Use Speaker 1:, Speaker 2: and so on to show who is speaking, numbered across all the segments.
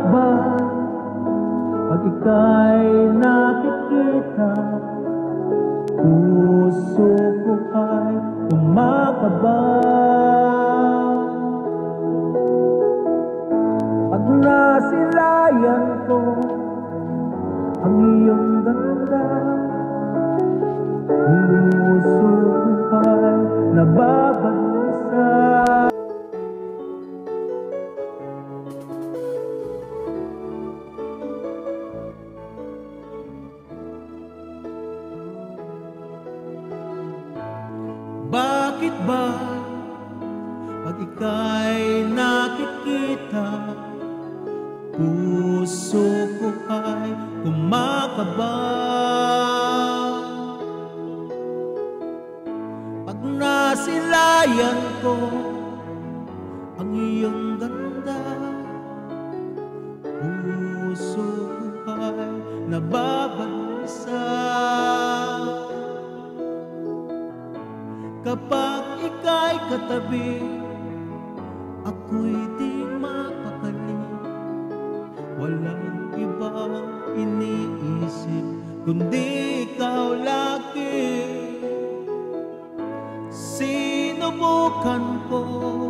Speaker 1: ba pag ika'y nakikita? Puso ko ay kumakaba pag nasilayan ko ang iyong ganda. Puso ko ay nababalisa. Bakit ba pag ika'y nakikita, puso ko ay kumakaba pag nasilayan ko ang iyong ganda? Puso ko ay nababalisa kapag ika'y katabi. Ako'y di mapakali, walang ibang iniisip kundi ikaw lagi. Sinubukan ko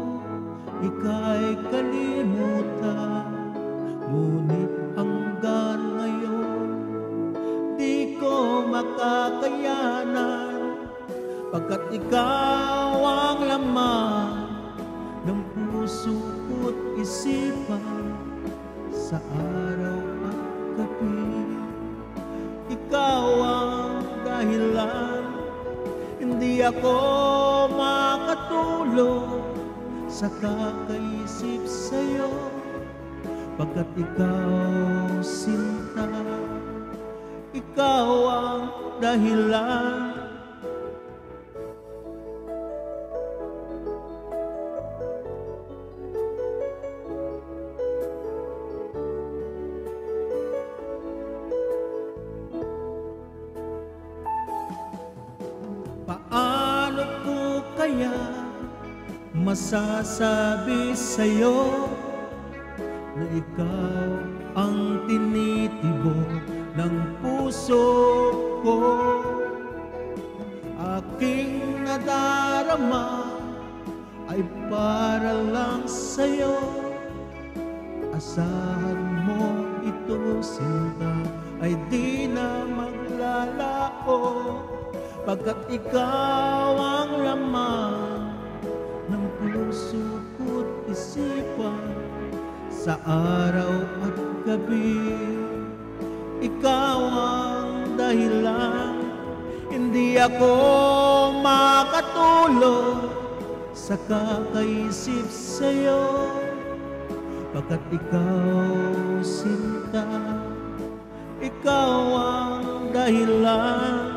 Speaker 1: ika'y kalimutan, ngunit hanggang ngayon di ko makakayanan, pagkat ikaw ang laman ng puso ko't isipan sa araw at gabi. Ikaw ang dahilan, hindi ako makatulog sa kakaisip sa'yo, pagkat ikaw sinta, ikaw ang dahilan. Paano ko kaya masasabi sa'yo na ikaw ang tinitibok ng puso ko? Aking nadarama ay para lang sa'yo. Asahan mo ito, sinta, ay di na maglalao, pagkat ikaw ang laman ng puso ko't isipan sa araw at gabi. Ikaw ang dahilan, hindi ako makatulog sa kakaisip sa'yo, pagkat ikaw sinta, ikaw ang dahilan.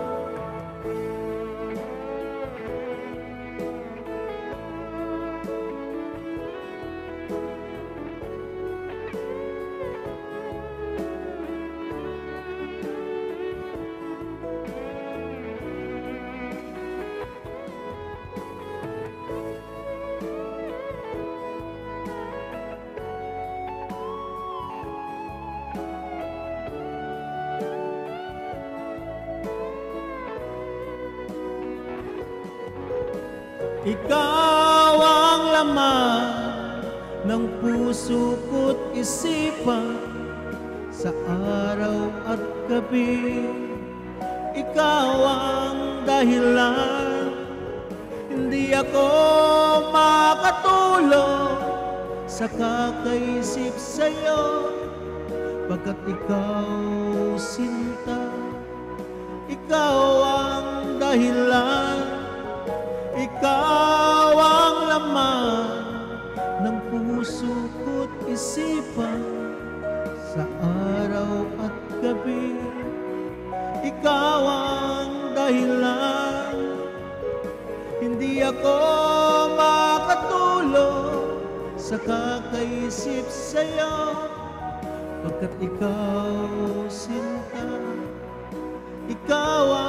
Speaker 1: Ikaw ang laman ng puso ko't isipan sa araw at gabi. Ikaw ang dahilan, hindi ako makatulog sa kakaisip sa'yo, pagkat ikaw sinta, ikaw ang dahilan. Ikaw ang laman ng puso ko't isipan sa araw at gabi. Ikaw ang dahilan, hindi ako makatulog sa kakaisip sa'yo, pagkat ikaw sinta, ikaw